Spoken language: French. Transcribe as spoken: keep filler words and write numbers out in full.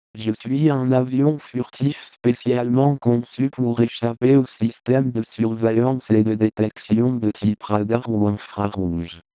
Je suis un avion furtif spécialement conçu pour échapper au système de surveillance et de détection de type radar ou infrarouge.